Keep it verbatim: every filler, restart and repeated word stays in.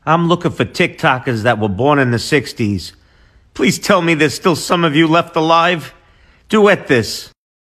I'm looking for TikTokers that were born in the sixties. Please tell me there's still some of you left alive. Duet this.